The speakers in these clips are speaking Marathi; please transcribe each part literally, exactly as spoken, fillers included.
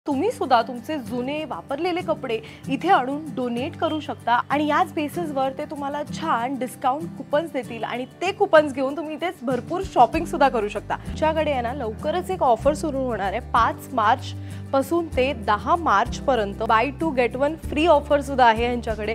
तुम्ही सुद्धा तुमचे जुने वापरलेले कपडे इथे आणून डोनेट करू शकता आणि याच बेसिसवर ते तुम्हाला छान डिस्काउंट कुपन्स देतील आणि ते कुपन्स घेऊन तुम्ही इथेच भरपूर शॉपिंग सुद्धा करू शकता। तुमच्याकडे आहे ना लवकरच एक ऑफर सुरू होणार आहे पाच मार्च पासून ते दहा मार्च पर्यंत buy two get one free offer सुद्धा आहे यांच्याकडे।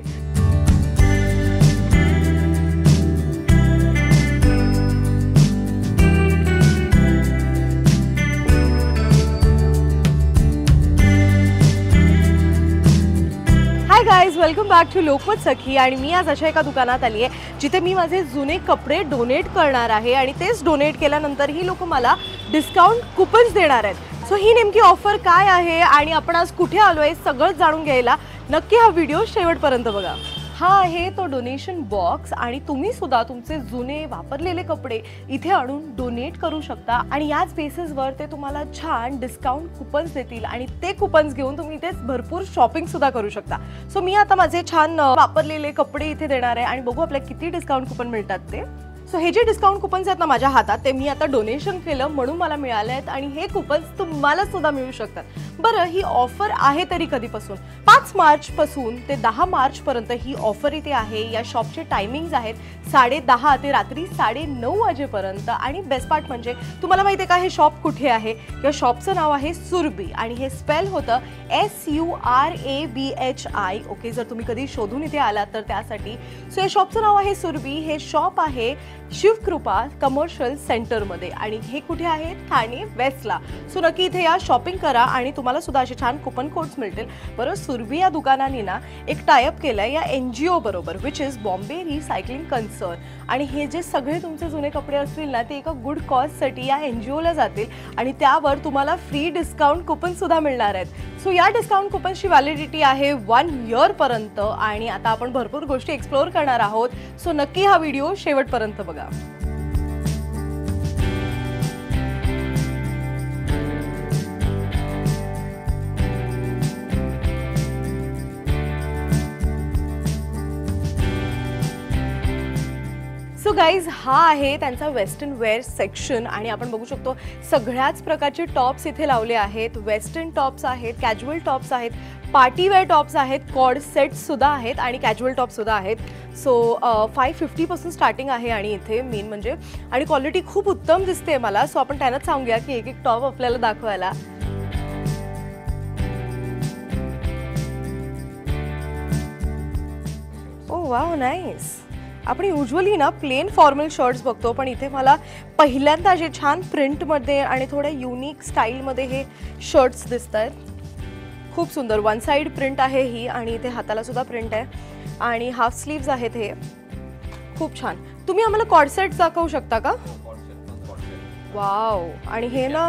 Hi guys, welcome back to Lokmat Sakhi. आणि मी आज अशा एका दुकानात आली आहे जिथे मी माझे जुने कपडे डोनेट करणार आहे आणि तेच डोनेट केल्यानंतर ही लोक मला डिस्काउंट कुपन्स देणार आहेत। सो ही नेमकी ऑफर काय आहे आणि आपण आज कुठे आलोय सगळं जाणून घ्यायला नक्की हा व्हिडिओ शेवटपर्यंत बघा। हा आहे तो डोनेशन बॉक्स आणि तुम्ही सुद्धा तुमचे जुने वापरलेले कपडे इथे आणून डोनेट करू शकता आणि याच बेसिसवर ते तुम्हाला छान डिस्काउंट कुपन्स देतील आणि ते कुपन्स घेऊन तुम्ही इथेच भरपूर शॉपिंग सुद्धा करू शकता। सो मी आता माझे छान वापरलेले कपडे इथे देणार आहे आणि बघू आपल्याला किती डिस्काउंट कुपन मिळतात ते। सो हे जे डिस्काउंट कुपन्स आहेत ना माझ्या हातात ते मी आता डोनेशन केलं म्हणून मला मिळाले आहेत आणि हे कुपन्स तुम्हाला सुद्धा मिळू शकतात। बरं, ही ऑफर आहे तरी कधीपासून? पाच मार्च पासून ते दहा मार्च पर्यंत ही ऑफर इथे आहे। या शॉपचे टायमिंग्स आहेत साडे दहा ते रात्री साडे नऊ वाजेपर्यंत आणि बेस्ट पार्ट म्हणजे तुम्हाला माहिती आहे का हे शॉप कुठे आहे? या शॉपचं नाव आहे सुरभी आणि हे स्पेल होतं S U R A B H I. Okay, जर तुम्ही कधी शोधून इथे आलात तर त्यासाठी। सो या शॉपचं नाव आहे सुरभी। हे शॉप आहे शिवकृपा कमर्शियल सेंटरमध्ये आणि हे कुठे आहे? ठाणे वेस्टला। सो नक्की इथे या, शॉपिंग करा आणि तुम्हाला सुद्धा असे छान कुपन कोड्स मिळतील। बरं, सुरभी या दुकानाने ना एक टायअप केलाय या एनजीओ बरोबर which is Bombay recycling concern आणि हे जे सगळे तुमचे जुने कपडे असतील ना ते एका गुड कॉजसाठी या एनजीओला जातील आणि त्यावर तुम्हाला फ्री डिस्काउंट कुपन सुद्धा मिळणार आहेत। सो या डिस्काउंट कुपनची व्हॅलिडिटी आहे वन इयर पर्यंत आणि आता आपण भरपूर गोष्टी एक्सप्लोर करणार आहोत। सो नक्की हा व्हिडिओ शेवटपर्यंत बघा। सो गाइज, हा आहे त्यांचा वेस्टर्न वेअर सेक्शन आणि आपण बघू शकतो सगळ्याच प्रकारचे टॉप्स इथे लावले आहेत। वेस्टर्न टॉप्स आहेत, कॅज्युअल टॉप्स आहेत, पार्टी वेअर टॉप्स आहेत, कॉर्ड सेट्स सुद्धा आहेत आणि कॅज्युअल टॉप सुद्धा आहेत। सो फाय फिफ्टी पासून स्टार्टिंग आहे आणि इथे मेन म्हणजे आणि क्वालिटी खूप उत्तम दिसते मला। सो आपण त्यांनाच सांगूया की एक एक टॉप आपल्याला दाखवायला। Oh wow, nice. आपण युजुअली ना प्लेन फॉर्मल शर्ट्स बघतो पण इथे मला पहिल्यांदा जे छान प्रिंटमध्ये आणि थोड्या युनिक स्टाईलमध्ये हे शर्ट्स दिसत आहेत। खूप सुंदर वन साइड प्रिंट आहे ही आणि इथे हाताला सुद्धा प्रिंट आहे आणि हाफ स्लीव्स आहेत। हे खूप छान। तुम्ही आम्हाला कॉर्ड सेट दाखवू शकता का? वाव, आणि हे ना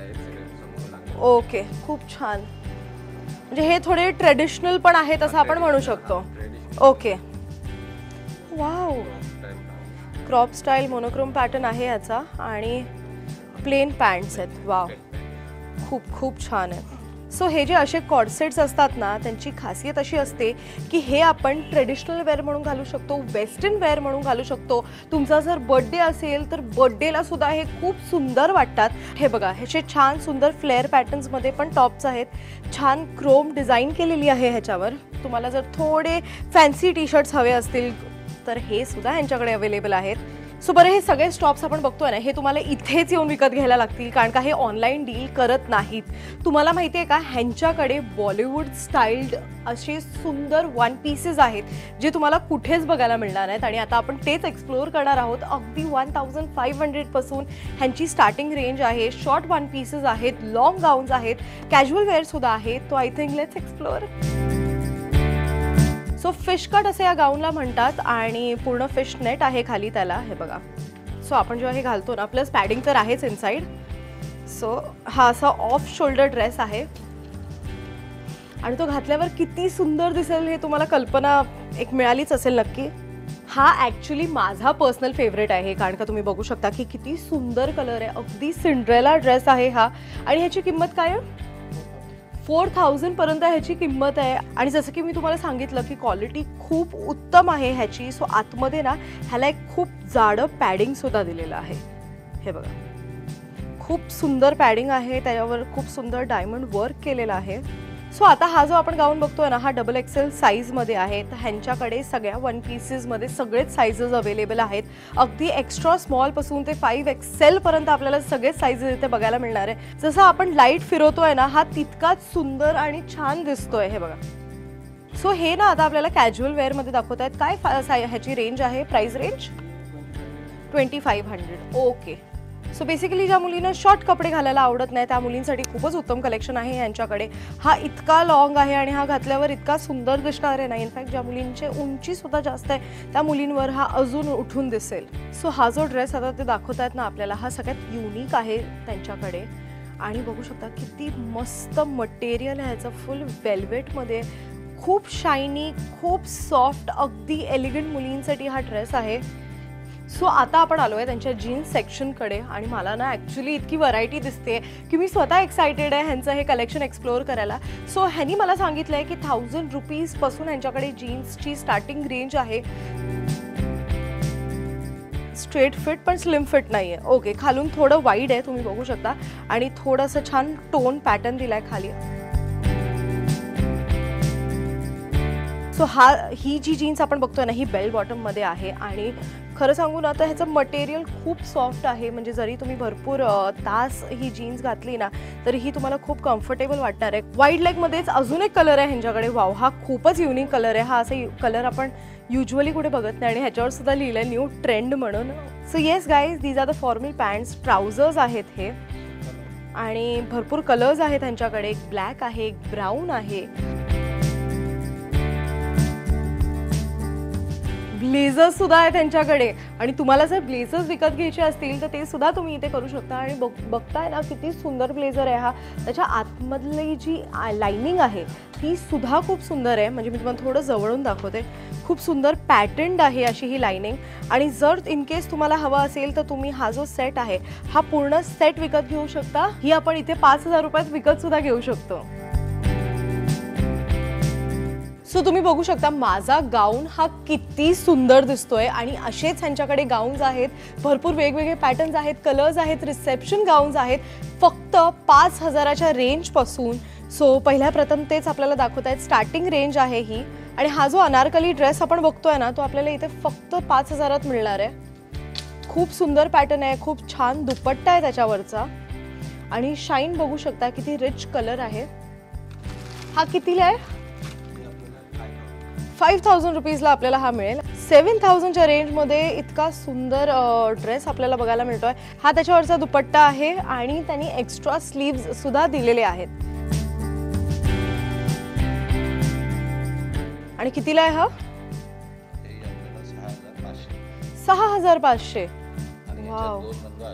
ओके खूप छान, म्हणजे हे थोडे ट्रेडिशनल पण आहेत असं आपण म्हणू शकतो। Okay, wow, crop style monochrome pattern आहे याचा आणि प्लेन पॅन्ट्स आहेत। वाव, खूप खूप छान आहे। सो हे जे असे कॉर्डसेट्स असतात ना त्यांची खासियत अशी असते की हे आपण ट्रेडिशनल वेअर म्हणून घालू शकतो, वेस्टर्न वेअर म्हणून घालू शकतो। तुमचा जर बर्थडे असेल तर बर्थडेला सुद्धा हे खूप सुंदर वाटतात। हे बघा, ह्याचे छान सुंदर फ्लेअर पॅटर्न्समध्ये पण टॉप्स आहेत। छान क्रोम डिझाईन केलेली आहे ह्याच्यावर। तुम्हाला जर थोडे फॅन्सी टी शर्ट्स हवे असतील तर हे सुद्धा यांच्याकडे अवेलेबल आहेत। सो बरं, हे सगळे स्टॉप्स आपण बघतोय ना हे तुम्हाला इथेच येऊन विकत घ्यायला लागतील कारण का हे ऑनलाईन डील करत नाहीत। तुम्हाला माहिती आहे का ह्यांच्याकडे बॉलिवूड स्टाईल्ड असे सुंदर वन पीसेस आहेत जे तुम्हाला कुठेच बघायला मिळणार नाहीत आणि आता आपण तेच एक्सप्लोर करणार आहोत। अगदी वन थाउजंड फाईव्ह हंड्रेड पासून ह्यांची स्टार्टिंग रेंज आहे। शॉर्ट वन पीसेस आहेत, लॉंग गाऊन्स आहेत, कॅज्युअल वेअर सुद्धा आहेत। तो I think let's explore. So fish cut असे या गाऊनला म्हणतात आणि पूर्ण फिश नेट आहे खाली त्याला। हे बघा, सो आपण जेव्हा हे घालतो ना प्लस पॅडिंग तर आहेच इनसाइड। सो हा असा ऑफ शोल्डर ड्रेस आहे आणि तो घातल्यावर किती सुंदर दिसेल हे तुम्हाला कल्पना एक मिळालीच असेल नक्की। हा ॲक्च्युली माझा पर्सनल फेवरेट आहे कारण का तुम्ही बघू शकता की किती सुंदर कलर आहे। अगदी सिंड्रेला ड्रेस आहे हा आणि ह्याची किंमत काय आहे? फोर थाउजंड पर्यंत ह्याची किंमत आहे आणि जसं की मी तुम्हाला सांगितलं की क्वालिटी खूप उत्तम आहे ह्याची। सो आतमध्ये ना ह्याला एक खूप जाडं पॅडिंग सुद्धा दिलेलं आहे। हे बघा, खूप सुंदर पॅडिंग आहे, त्याच्यावर खूप सुंदर डायमंड वर्क केलेलं आहे. सो आता हा जो आपण गाऊन बघतोय ना, हा डबल एक्सेल साईजमध्ये आहे. तर ह्यांच्याकडे सगळ्या वन पीसेसमध्ये सगळेच साईजेस अवेलेबल आहेत. अगदी एक्स्ट्रा स्मॉलपासून ते फाईव्ह एक्सेलपर्यंत आपल्याला सगळेच साईजेस इथे बघायला मिळणार आहे. जसं आपण लाईट फिरवतोय ना, हा तितकाच सुंदर आणि छान दिसतोय. हे बघा. सो हे ना आता आपल्याला कॅज्युअल वेअरमध्ये दाखवत आहेत. काय ह्याची रेंज आहे, price range twenty five hundred. Okay. So basically ज्या मुलींना शॉर्ट कपडे घालायला आवडत नाही त्या मुलींसाठी खूपच उत्तम कलेक्शन आहे यांच्याकडे. हा इतका लॉंग आहे आणि हा घातल्यावर इतका सुंदर दिसणार आहे ना. इनफॅक्ट ज्या मुलींची उंची सुद्धा जास्त आहे त्या मुलींवर हा अजून उठून दिसेल. सो हा जो ड्रेस आता ते दाखवत आहेत ना आपल्याला, हा सगळ्यात युनिक आहे त्यांच्याकडे. आणि बघू शकता किती मस्त मटेरियल आहे ह्याचं. फुल वेल्वेटमध्ये, खूप शायनी, खूप सॉफ्ट, अगदी एलिगंट मुलींसाठी हा ड्रेस आहे. सो आता आपण आलो आहे त्यांच्या जीन्स सेक्शनकडे आणि मला ना ॲक्च्युली इतकी व्हरायटी दिसते की मी स्वतः एक्सायटेड आहे ह्यांचं हे कलेक्शन एक्सप्लोअर करायला. सो ह्यांनी मला सांगितलं आहे की थाउजंड रुपीजपासून ह्यांच्याकडे जीन्सची स्टार्टिंग रेंज आहे. स्ट्रेट फिट पण स्लिम फिट नाही आहे. ओके. खालून थोडं वाईड आहे, तुम्ही बघू शकता, आणि थोडंसं छान टोन पॅटर्न दिला आहे खाली. सो हा ही जी जीन्स आपण बघतोय ना, ही बेल बॉटममध्ये आहे. आणि खरं सांगू ना तर ह्याचं मटेरियल खूप सॉफ्ट आहे. म्हणजे जरी तुम्ही भरपूर तास ही जीन्स घातली ना तरीही तुम्हाला खूप कम्फर्टेबल वाटणार आहे. वाईड लेगमध्येच अजून एक कलर आहे ह्यांच्याकडे. वाव, हा खूपच युनिक कलर आहे. हा असा कलर आपण युजली कुठे बघत नाही आणि ह्याच्यावर सुद्धा लिहिलं आहे न्यू ट्रेंड म्हणून. So yes guys, these are the formal pants. Trousers आहेत हे आणि भरपूर कलर्स आहेत ह्यांच्याकडे. एक ब्लॅक आहे, एक ब्राऊन आहे, ब्लेझर्स सुद्धा आहे त्यांच्याकडे. आणि तुम्हाला जर ब्लेझर्स विकत घ्यायचे असतील तर ते सुद्धा तुम्ही इथे करू शकता. आणि बघ बघताय ना किती सुंदर ब्लेझर आहे हा. त्याच्या आतमधली जी लाइनिंग आहे ती सुद्धा खूप सुंदर आहे. म्हणजे मी तुम्हाला थोडं जवळून दाखवते. खूप सुंदर पॅटर्न्ड आहे अशी ही लाइनिंग. आणि जर इन केस तुम्हाला हवा असेल तर तुम्ही हा जो सेट आहे हा पूर्ण सेट विकत घेऊ शकता. ही आपण इथे पाच हजार रुपयात विकत सुद्धा घेऊ शकतो. सो तुम्ही बघू शकता माझा गाऊन हा किती सुंदर दिसतोय. आणि असेच ह्यांच्याकडे गाऊन्स आहेत, भरपूर वेगवेगळे पॅटर्न्स आहेत, कलर्स आहेत, रिसेप्शन गाऊन्स आहेत, फक्त पाच हजाराच्या रेंजपासून. सो पहिल्या प्रथम तेच आपल्याला दाखवत आहेत. स्टार्टिंग रेंज आहे ही. आणि हा जो अनारकली ड्रेस आपण बघतोय ना तो आपल्याला इथे फक्त पाच हजारात मिळणार आहे. खूप सुंदर पॅटर्न आहे, खूप छान दुपट्टा आहे त्याच्यावरचा. आणि शाईन बघू शकता किती रिच कलर आहे. हा कितीला आहे? फाईव्ह थाउजंड रुपीजला आपल्याला हा मिळेल. सेवन थाउजंडच्या रेंजमध्ये इतका सुंदर ड्रेस आपल्याला बघायला मिळतोय. हा त्याच्यावरचा दुपट्टा आहे आणि त्यांनी एक्स्ट्रा स्लीव्ज सुद्धा दिलेले आहेत. आणि कितीला आहे हा? सहा हजार पाचशे. वाव.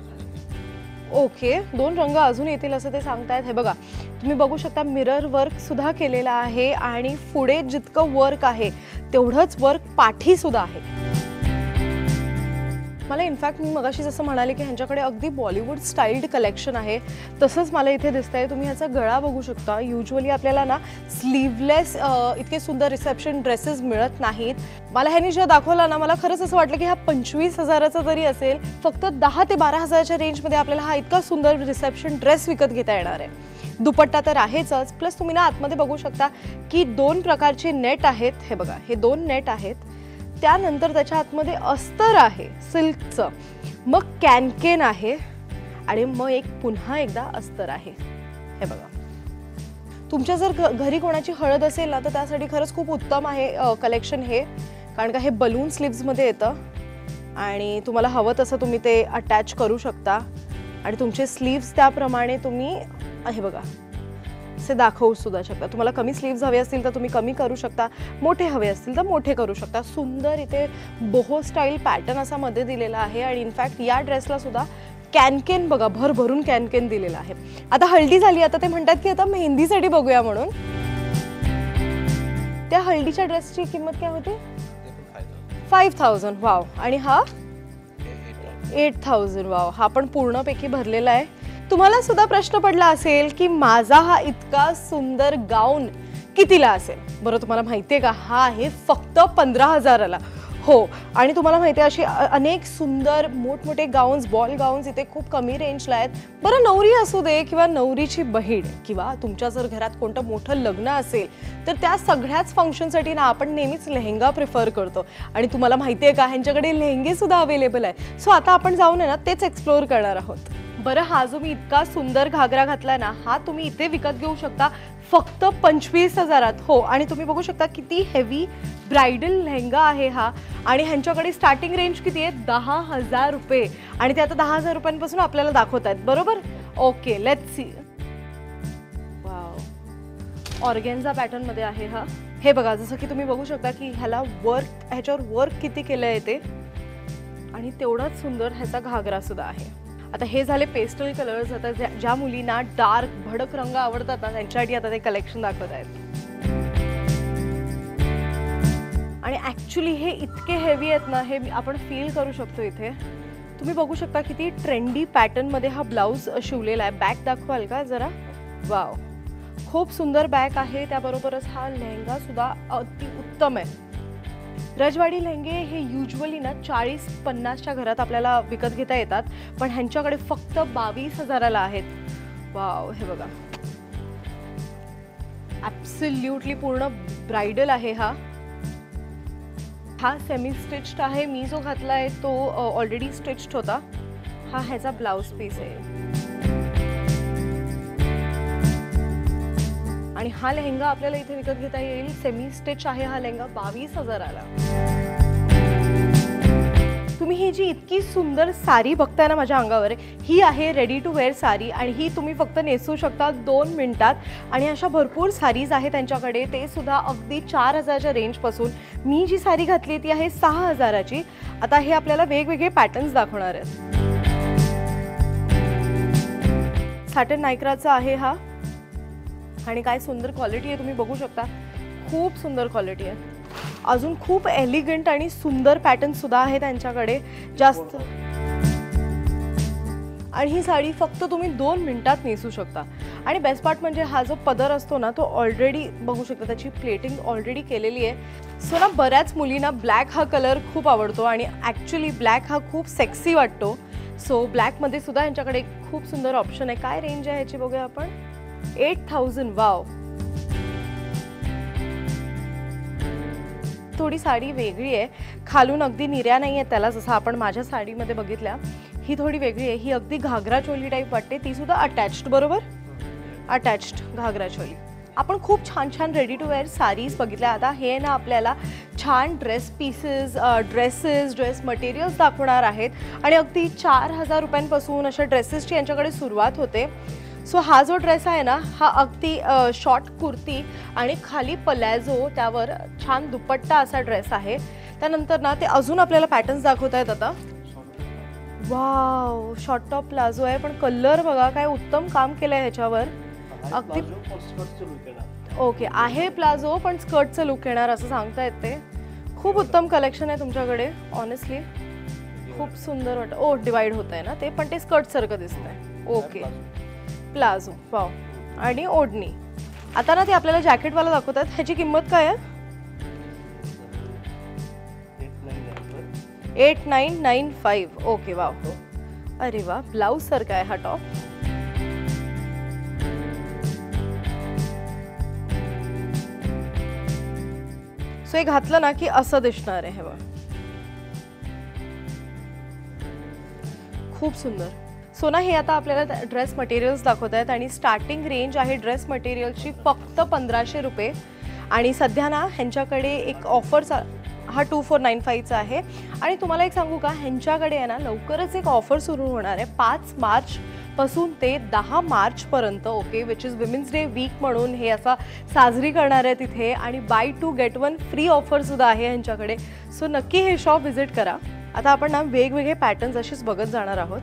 ओके. दोन रंग अजून येतील असं ते सांगतायत. हे बघा, तुम्ही बघू शकता मिरर वर्क सुद्धा केलेला आहे. आणि पुढे जितकं वर्क आहे तेवढंच वर्क पाठी सुद्धा आहे. मला इनफॅक्ट मी मगाशी जसं म्हणाले की ह्यांच्याकडे अगदी बॉलिवूड स्टाईल्ड कलेक्शन आहे तसंच मला इथे दिसतंय. तुम्ही ह्याचा गळा बघू शकता. युजली आपल्याला ना स्लीवलेस इतके सुंदर रिसेप्शन ड्रेसेस मिळत नाहीत. मला ह्यांनी जेव्हा दाखवला ना मला खरंच असं वाटलं की हा पंचवीस हजाराचा जरी असेल फक्त दहा ते बारा हजाराच्या रेंजमध्ये आपल्याला हा इतका सुंदर रिसेप्शन ड्रेस विकत घेता येणार आहे. दुपट्टा तर आहेच, प्लस तुम्ही ना आतमध्ये बघू शकता की दोन प्रकारचे नेट आहेत. हे बघा, हे दोन नेट आहेत. त्यानंतर त्याच्या आतमध्ये अस्तर आहे सिल्कचं, मग कॅनकेन आहे आणि मग एक पुन्हा एकदा अस्तर आहे. हे बघा, तुमच्या जर घरी कोणाची हळद असेल ना तर त्यासाठी खरंच खूप उत्तम आहे कलेक्शन हे. कारण का हे बलून स्लीव्समध्ये येतं आणि तुम्हाला हवं तसं तुम्ही ते अटॅच करू शकता. आणि तुमचे स्लीव्स त्याप्रमाणे तुम्ही हे बघा असे दाखवू सुद्धा शकता. तुम्हाला कमी स्लीव्स हवे असतील तर तुम्ही कमी करू शकता, मोठे हवे असतील तर मोठे करू शकता. सुंदर इथे बोहो स्टाईल पॅटर्न असा मध्ये दिलेला आहे. आणि इनफॅक्ट या ड्रेसला सुद्धा कॅनकेन बघा भरभरून कॅनकेन दिलेला आहे. आता हळदी झाली, आता ते म्हणतात की आता मेहंदीसाठी बघूया म्हणून. त्या हळदीच्या ड्रेसची किंमत काय होती? Five thousand. वाव. आणि हा एट थाउजंड. वाव. हा पण पूर्णपैकी भरलेला आहे. तुम्हाला सुद्धा प्रश्न पडला असेल की माझा हा इतका सुंदर गाऊन कितीला असेल? बरं, तुम्हाला माहिती आहे का हा आहे फक्त पंधरा हजाराला. हो, आणि तुम्हाला माहिती आहे अशी अनेक सुंदर मोठमोठे गाऊन्स, बॉल गाऊन्स इथे खूप कमी रेंजला आहेत. बरं, नवरी असू दे किंवा नवरीची बहीण किंवा तुमच्या जर घरात कोणतं मोठं लग्न असेल तर त्या सगळ्याच फंक्शनसाठी ना आपण नेहमीच लेहंगा प्रिफर करतो. आणि तुम्हाला माहिती आहे का, ह्यांच्याकडे लेहंगे सुद्धा अवेलेबल आहे. सो आता आपण जाऊन आहे ना तेच एक्सप्लोअर करणार आहोत. बरं, हा जो मी इतका सुंदर घागरा घातलाय ना, हा तुम्ही इथे विकत घेऊ शकता फक्त पंचवीस हजारात. हो, आणि तुम्ही बघू शकता किती हेवी ब्राइडल लेहंगा आहे हा. आणि ह्यांच्याकडे स्टार्टिंग रेंज किती आहे, दहा हजार रुपये. आणि ते आता दहा हजार रुपयांपासून आपल्याला दाखवत आहेत, बरोबर. Okay, let's see. Wow, organza pattern मध्ये आहे हा. हे बघा, जसं की तुम्ही बघू शकता की ह्याला वर्क, ह्याच्यावर वर्क किती केलं आहे ते. आणि तेवढाच सुंदर ह्याचा घागरा सुद्धा आहे. आता हे झाले पेस्टल कलर्स. आता ज्या मुलींना डार्क भडक रंग आवडतात ना त्यांच्यासाठी आता ते कलेक्शन दाखवत आहेत. आणि ॲक्च्युली हे इतके हेवी आहेत ना, हे आपण फील करू शकतो इथे. तुम्ही बघू शकता किती ट्रेंडी पॅटर्नमध्ये हा ब्लाऊज शिवलेला आहे. बॅक दाखवाल का जरा. वाव, खूप सुंदर बॅक आहे. त्याबरोबरच हा लेहंगा सुद्धा अति उत्तम आहे. रजवाडी लेहंगे हे युजली ना चाळीस पन्नासच्या घरात आपल्याला विकत घेता येतात, पण ह्यांच्याकडे फक्त बावीस हजाराला आहेत. वाव, हे बघा, ॲब्सोल्युटली पूर्ण ब्राइडल आहे हा. हा सेमी स्टिच्ड आहे. मी जो घातला आहे तो ऑलरेडी स्टिच्ड होता. हा ह्याचा ब्लाउज पीस आहे. आणि हा लेहंगा आपल्याला इथे विकत घेता येईल. सेमी स्टिच आहे हा लेहंगा, बावीस हजाराला. तुम्ही ही जी इतकी सुंदर साडी बघताय ना माझ्या अंगावर, ही आहे रेडी टू वेअर साडी. आणि ही तुम्ही फक्त नेसू शकता दोन मिनिटात. आणि अशा भरपूर साडीज आहेत त्यांच्याकडे, ते सुद्धा अगदी चार हजारच्या रेंजपासून. मी जी साडी घातली ती आहे सहा हजाराची. आता हे आपल्याला वेगवेगळे पॅटर्न्स दाखवणार आहेत. सॅटिन नायक्राचा आहे हा. आणि काय सुंदर क्वालिटी आहे, तुम्ही बघू शकता. खूप सुंदर क्वालिटी आहे. अजून खूप एलिगंट आणि सुंदर पॅटर्न सुद्धा आहे त्यांच्याकडे जास्त. आणि ही साडी फक्त तुम्ही दोन मिनिटात नेसू शकता. आणि बेस्ट पार्ट म्हणजे हा जो पदर असतो ना, तो ऑलरेडी बघू शकता त्याची प्लेटिंग ऑलरेडी केलेली आहे. सो ना बऱ्याच मुलींना ब्लॅक हा कलर खूप आवडतो आणि ॲक्च्युली ब्लॅक हा खूप सेक्सी वाटतो. सो ब्लॅकमध्ये सुद्धा यांच्याकडे खूप सुंदर ऑप्शन आहे. काय रेंज आहे ह्याची बघूया आपण. Eight thousand. वाव, थोडी साडी वेगळी आहे. खालून अगदी निर्या नाही आहे त्याला, जसं आपण माझ्या साडीमध्ये बघितल्या. ही थोडी वेगळी आहे. ही अगदी घागरा चोली टाईप वाटते. ती सुद्धा अटॅच्ड, बरोबर. अटॅच्ड घागरा चोली. आपण खूप छान छान रेडी टू वेअर साडीज बघितल्या. आता हे ना आपल्याला छान dress pieces, dresses, dress materials दाखवणार आहेत. आणि अगदी चार हजार रुपयांपासून अशा ड्रेसेसची यांच्याकडे सुरुवात होते. सो हा जो ड्रेस आहे ना, हा अगदी शॉर्ट कुर्ती आणि खाली पलॅझो, त्यावर छान दुपट्टा असा ड्रेस आहे. त्यानंतर ना ते अजून आपल्याला पॅटर्न्स दाखवत आहेत आता. वाव, शॉर्ट टॉप प्लाझो आहे, पण कलर बघा काय उत्तम काम केलं आहे ह्याच्यावर. अगदी ओके आहे प्लाझो, पण स्कर्टचं लुक येणार असं सांगतायत ते. खूप उत्तम कलेक्शन आहे तुमच्याकडे. ऑनेस्टली खूप सुंदर वाटतं. ओ, डिवाइड होत आहे ना ते, पण ते स्कर्ट सारखं दिसतंय. Okay, palazzo. वाव, आणि ओढणी. आता ना ते आपल्याला जॅकेटवाला दाखवतात. ह्याची किंमत काय आहे. Eight nine nine five. Okay, wow. अरे वा, ब्लाऊज सारखा आहे हा टॉप. सो हे घातलं ना की असं दिसणार आहे. हे खूप सुंदर. सो ना हे आता आपल्याला ड्रेस मटेरियल्स दाखवत आहेत. आणि स्टार्टिंग रेंज आहे ड्रेस मटेरियलची फक्त पंधराशे रुपये. आणि सध्या ना ह्यांच्याकडे एक ऑफर, हा टू फोर नाईन फाईव्हचा आहे. आणि तुम्हाला एक सांगू का, ह्यांच्याकडे आहे ना लवकरच एक ऑफर सुरू होणार आहे पाच मार्च पासून ते दहा मार्चपर्यंत. Okay, which is women's day week म्हणून हे असा साजरी करणार आहे तिथे. आणि buy two get one free ऑफरसुद्धा आहे ह्यांच्याकडे. सो नक्की हे शॉप व्हिजिट करा. आता आपण ना वेगवेगळे पॅटर्न्स असेच बघत जाणार आहोत.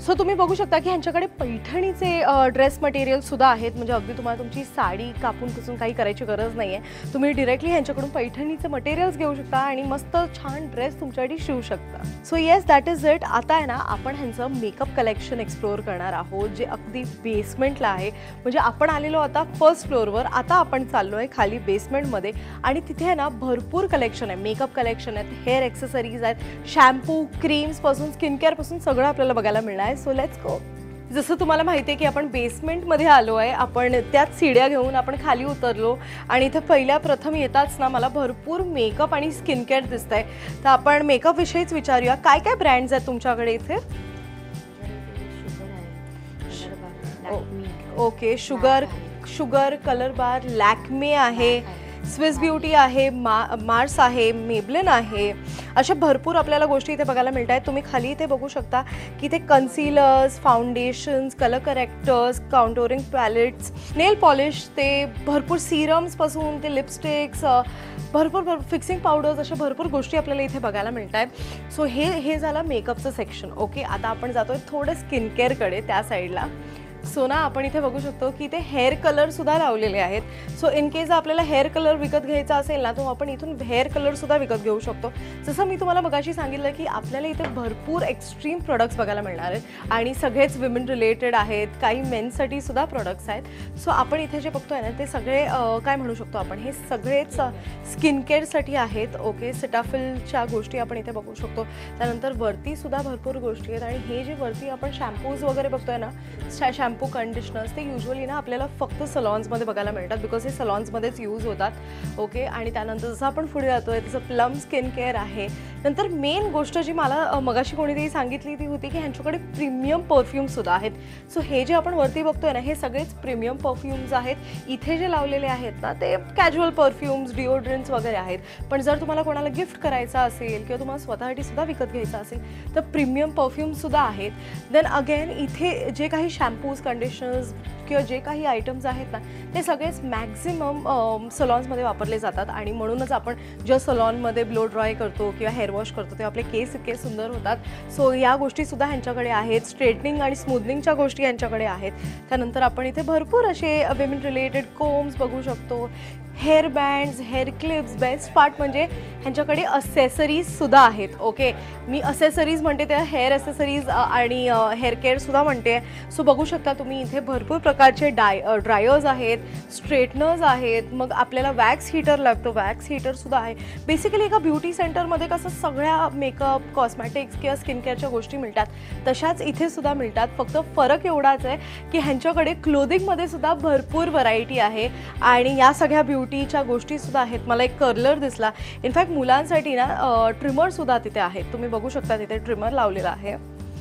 सो तुम्ही बघू शकता की ह्यांच्याकडे पैठणीचे ड्रेस मटेरियल सुद्धा आहेत, म्हणजे अगदी तुम्हाला तुमची साडी कापून कुसून काही करायची गरज नाही आहे. तुम्ही डिरेक्टली ह्यांच्याकडून पैठणीचे मटेरियल्स घेऊ शकता आणि मस्त छान ड्रेस तुमच्यासाठी शिवू शकता. So yes, that is it. आता आहे ना आपण ह्यांचं मेकअप कलेक्शन एक्सप्लोअर करणार आहोत, जे अगदी बेसमेंटला आहे. म्हणजे आपण आलेलो आता फर्स्ट फ्लोअरवर, आता आपण चाललो आहे खाली बेसमेंटमध्ये आणि तिथे आहे ना भरपूर कलेक्शन आहे. मेकअप कलेक्शन आहेत, हेअर ॲक्सेसरीज आहेत, शॅम्पू, क्रीम्सपासून स्किन केअरपासून सगळं आपल्याला बघायला मिळणार आहे. So let's go. जसं तुम्हाला माहिती आहे की आपण बेसमेंटमध्ये आलो आहे, आपण त्याच सीड्या घेऊन आपण खाली उतरलो आणि इथं पहिल्या प्रथम येताच ना मला भरपूर मेकअप आणि स्किन केअर दिसत आहे. तर आपण मेकअपविषयीच विचारूया, काय काय ब्रँड्स आहेत तुमच्याकडे इथे? Okay, Sugar Sugar colour bar, Lakme आहे, स्विस ब्युटी आहे, मा मार्स आहे, मेबलिन आहे, अशा भरपूर आपल्याला गोष्टी इथे बघायला मिळत आहेत. तुम्ही खाली इथे बघू शकता की इथे concealers, foundations, colour correctors, contouring palettes, nail polish, ते भरपूर सिरम्सपासून ते लिपस्टिक्स, भरपूर भर फिक्सिंग पावडर्स, अशा भरपूर गोष्टी आपल्याला इथे बघायला मिळत आहेत. सो हे हे झालं मेकअपचं सेक्शन. ओके, आता आपण जातोय थोडं स्किन केअरकडे, त्या साईडला. सो ना आपण इथे बघू शकतो की इथे हेअर कलरसुद्धा लावलेले आहेत. सो इन केस आपल्याला हेअर कलर विकत घ्यायचा असेल ना, तो आपण इथून हेअर कलरसुद्धा विकत घेऊ शकतो. जसं मी तुम्हाला मगाशी सांगितलं की आपल्याला इथे भरपूर एक्स्ट्रीम प्रोडक्ट्स बघायला मिळणार आहेत आणि सगळेच विमेन रिलेटेड आहेत, काही मेन्ससाठी सुद्धा प्रोडक्ट्स आहेत. सो आपण इथे जे बघतोय ना ते सगळे काय म्हणू शकतो आपण, हे सगळेच स्किन केअरसाठी आहेत. ओके, सेटाफिलच्या गोष्टी आपण इथे बघू शकतो. त्यानंतर वरतीसुद्धा भरपूर गोष्टी आहेत आणि हे जे वरती आपण शॅम्पूज वगैरे बघतोय ना, शॅम्पू कंडिशनर्स, ते युजली ना आपल्याला फक्त सलॉन्समध्ये बघायला मिळतात, बिकॉज हे सलॉन्समध्येच यूज होतात. ओके, आणि त्यानंतर जसं आपण पुढे जातोय तसं प्लम स्किन केअर आहे. नंतर मेन गोष्ट जी मला मगाशी कोणीतरी सांगितली ती होती की ह्यांच्याकडे प्रीमियम परफ्यूम्ससुद्धा आहेत. सो हे जे आपण वरती बघतोय ना, हे सगळेच प्रीमियम परफ्यूम्स आहेत. इथे जे लावलेले आहेत ना ते कॅज्युअल परफ्यूम्स, डिओड्रंट्स वगैरे आहेत. पण जर तुम्हाला कोणाला गिफ्ट करायचा असेल किंवा तुम्हाला स्वतःसाठी सुद्धा विकत घ्यायचा असेल तर प्रीमियम परफ्यूम्ससुद्धा आहेत. देन अगेन इथे जे काही शॅम्पूज, कंडिशनर्स किंवा जे काही आयटम्स आहेत ना ते सगळेच मॅक्झिमम सलॉन्समध्ये वापरले जातात आणि म्हणूनच आपण ज्या सलॉनमध्ये ब्लो ड्राय करतो किंवा हेअर वॉश करतो तेव्हा आपले केस इतके सुंदर होतात. सो या गोष्टीसुद्धा ह्यांच्याकडे आहेत. स्ट्रेटनिंग आणि स्मूथनिंगच्या गोष्टी यांच्याकडे आहेत. त्यानंतर आपण इथे भरपूर असे विमेन रिलेटेड कोम्स बघू शकतो, hair bands, hair clips. Best part म्हणजे ह्यांच्याकडे असेसरीजसुद्धा आहेत. ओके, मी असेसरीज म्हणते त्या हेअर असेसरीज आणि हेअर केअरसुद्धा म्हणते. सो बघू शकता तुम्ही इथे भरपूर प्रकारचे डाय ड्रायर्स आहेत, स्ट्रेटनर्स आहेत, मग आपल्याला वॅक्स हीटर लागतो, वॅक्स हीटरसुद्धा आहे. बेसिकली एका ब्युटी सेंटरमध्ये कसं सगळ्या मेकअप, कॉस्मॅटिक्स किंवा स्किन केअरच्या गोष्टी मिळतात तशाच इथे सुद्धा मिळतात. फक्त फरक एवढाच आहे की ह्यांच्याकडे क्लोदिंगमध्ये सुद्धा भरपूर व्हरायटी आहे आणि या सगळ्या ब्युटीच्या गोष्टीसुद्धा आहेत. मला एक कर्लर दिसला, इनफॅक्ट मुलांसाठी ना ट्रिमरसुद्धा तिथे आहेत. तुम्ही बघू शकता तिथे ट्रिमर लावलेला आहे.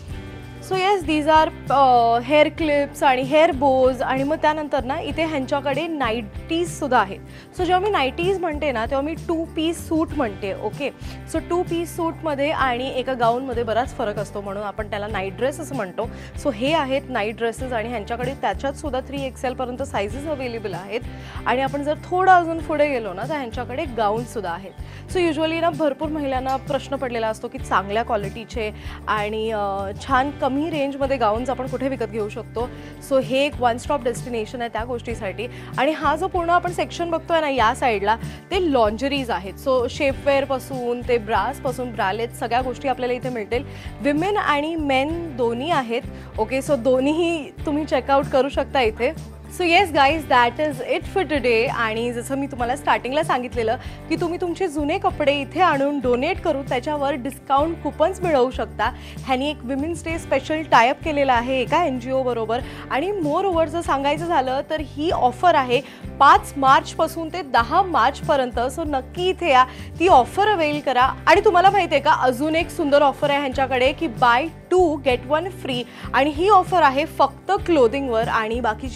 So yes, these are hair clips आणि हेअर बोज. आणि मग त्यानंतर ना इथे ह्यांच्याकडे नाईटीजसुद्धा आहेत. सो जेव्हा मी नाईटीज म्हणते ना तेव्हा मी टू पीस सूट म्हणते. ओके, सो टू पीस सूटमध्ये आणि एका गाऊनमध्ये बराच फरक असतो, म्हणून आपण त्याला नाईट ड्रेस असं म्हणतो. सो हे आहेत नाईट ड्रेसेस आणि ह्यांच्याकडे त्याच्यातसुद्धा थ्री एक्सेलपर्यंत सायझेस अवेलेबल आहेत. आणि आपण जर थोडं अजून पुढे गेलो ना तर ह्यांच्याकडे गाऊनसुद्धा आहेत. सो युजली ना भरपूर महिलांना प्रश्न पडलेला असतो की चांगल्या क्वालिटीचे आणि छान कमी कमी रेंजमध्ये गाऊन्स आपण कुठे विकत घेऊ शकतो. सो हे एक वन स्टॉप डेस्टिनेशन आहे त्या गोष्टीसाठी. आणि हा जो पूर्ण आपण सेक्शन बघतोय ना या साईडला ते लॉन्जरीज आहेत. सो शेपवेअरपासून ते ब्रासपासून ब्रालेट सगळ्या गोष्टी आपल्याला इथे मिळतील. विमेन आणि मेन दोन्ही आहेत. ओके, सो दोन्हीही तुम्ही चेकआउट करू शकता इथे. So yes guys, that is it for today. आणि जसं मी तुम्हाला स्टार्टिंगला सांगितलेलं की तुम्ही तुमचे जुने कपडे इथे आणून डोनेट करून त्याच्यावर डिस्काउंट कुपन्स मिळवू शकता. ह्यांनी एक विमेन्स डे स्पेशल टायअप केलेला आहे एका एन जी ओबरोबर. आणि मोर ओव्हर जर सांगायचं झालं तर ही ऑफर आहे पाच मार्चपासून ते दहा मार्चपर्यंत. सो नक्की इथे या, ती ऑफर अवेल करा. आणि तुम्हाला माहिती आहे का, अजून एक सुंदर ऑफर आहे ह्यांच्याकडे की buy two get one free. आणि ही ऑफर आहे फक्त क्लोदिंगवर आणि बाकीची मी तुम्हाला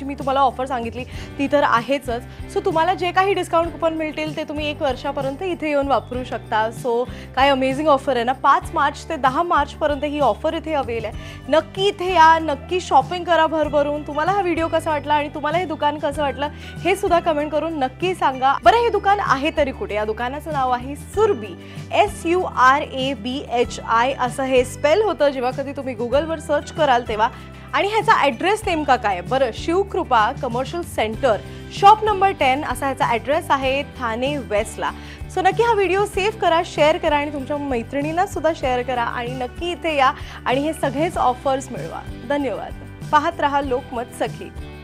ऑफर सांगितली ती तर आहेच. सो तुम्हाला जे काही डिस्काउंट कुपन मिळतील ते तुम्ही एक वर्षापर्यंत इथे येऊन वापरू शकता. सो काय अमेझिंग ऑफर आहे ना. पाच मार्च ते दहा मार्चपर्यंत ही ऑफर इथे अवेल आहे. नक्की इथे या, नक्की शॉपिंग करा भरभरून. तुम्हाला हा व्हिडिओ कसा वाटला आणि तुम्हाला हे दुकान कसं वाटलं हे सुद्धा कमेंट करून नक्की सांगा. बरं, हे दुकान आहे तरी कुठे? या दुकानाचं नाव आहे Surabhi. S U R A B H I असं हे स्पेल होतं जेव्हा कधी तुम्ही गुगलवर सर्च कराल तेव्हा. आणि ह्याचा ॲड्रेस नेमका काय? बरं, Shivkrupa commercial centre, shop number ten असा ह्याचा ॲड्रेस आहे ठाणे वेस्टला. सो नक्की हा व्हिडिओ सेव्ह करा, शेअर करा आणि तुमच्या मैत्रिणींना सुद्धा शेअर करा आणि नक्की इथे या आणि हे सगळेच ऑफर्स मिळवा. धन्यवाद. पाहत रहा लोकमत सखी.